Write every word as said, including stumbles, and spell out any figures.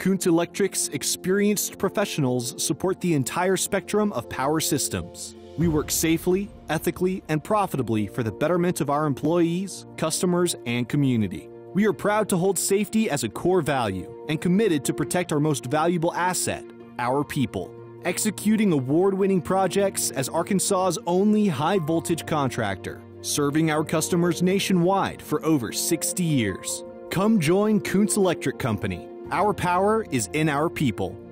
Koontz Electric's experienced professionals support the entire spectrum of power systems. We work safely, ethically, and profitably for the betterment of our employees, customers, and community. We are proud to hold safety as a core value and committed to protect our most valuable asset, our people. Executing award-winning projects as Arkansas's only high-voltage contractor, serving our customers nationwide for over sixty years. Come join Koontz Electric Company. Our power is in our people.